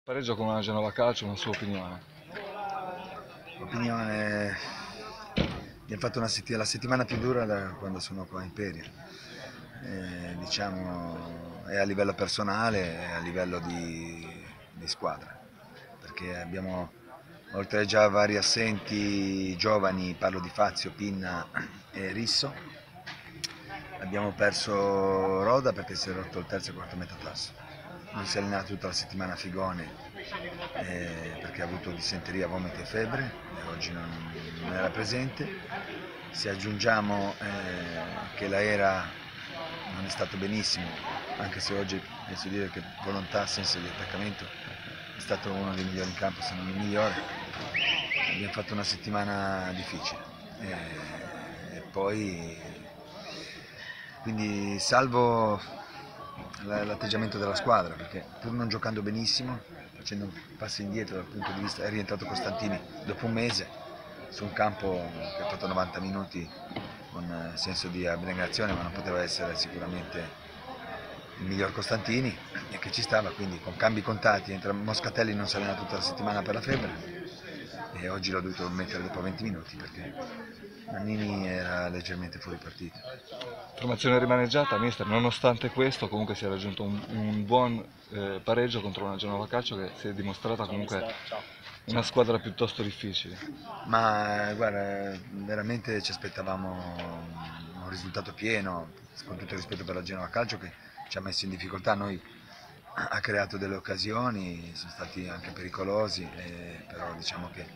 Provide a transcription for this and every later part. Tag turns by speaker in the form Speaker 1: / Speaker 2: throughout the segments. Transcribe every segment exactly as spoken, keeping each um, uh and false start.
Speaker 1: Pareggio con una Genova Calcio, una sua opinione.
Speaker 2: Opinione, mi ha fatto una settimana, la settimana più dura da quando sono qua in Imperia. Eh, diciamo, è a livello personale e a livello di, di squadra, perché abbiamo, oltre a già vari assenti giovani, parlo di Fazio, Pinna e Risso, abbiamo perso Roda perché si è rotto il terzo e quarto metatarsalo. Non si è allenato tutta la settimana a Figone eh, perché ha avuto dissenteria, vomiti e febbre e oggi non, non era presente. Se aggiungiamo eh, che la Era non è stato benissimo, anche se oggi penso dire che volontà, senso di attaccamento è stato uno dei migliori in campo, se non il migliore, abbiamo fatto una settimana difficile. E, e poi, quindi salvo l'atteggiamento della squadra, perché pur non giocando benissimo, facendo passi indietro dal punto di vista, è rientrato Costantini dopo un mese su un campo che ha fatto novanta minuti con senso di abnegazione, ma non poteva essere sicuramente il miglior Costantini e che ci stava, quindi con cambi contati. Entra Moscatelli, non si allena tutta la settimana per la febbre e oggi l'ho dovuto mettere dopo venti minuti perché Nannini era leggermente fuori partita.
Speaker 1: Formazione rimaneggiata, mister, nonostante questo comunque si è raggiunto un, un buon eh, pareggio contro una Genova Calcio che si è dimostrata comunque una squadra piuttosto difficile.
Speaker 2: Ma guarda, veramente ci aspettavamo un risultato pieno, con tutto il rispetto per la Genova Calcio che ci ha messo in difficoltà. Noi ha creato delle occasioni, sono stati anche pericolosi, eh, però diciamo che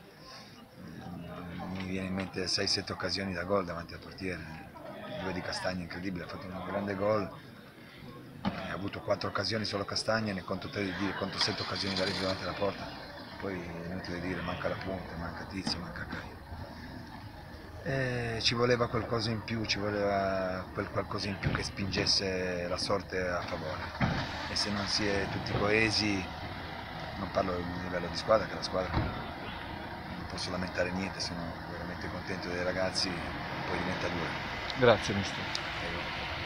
Speaker 2: mm, mi viene in mente sei sette occasioni da gol davanti al portiere, due di Castagna incredibile, ha fatto un grande gol, ha avuto quattro occasioni solo Castagna, ne conto tre di dire, conto sette occasioni da rete davanti alla porta, poi è inutile dire, manca la punta, manca Tizio, manca Caio. E ci voleva qualcosa in più, ci voleva quel qualcosa in più che spingesse la sorte a favore. E se non si è tutti coesi, non parlo di livello di squadra, che la squadra non posso lamentare niente, sono veramente contento dei ragazzi, poi diventa dura.
Speaker 1: Grazie, mister.
Speaker 2: Prego.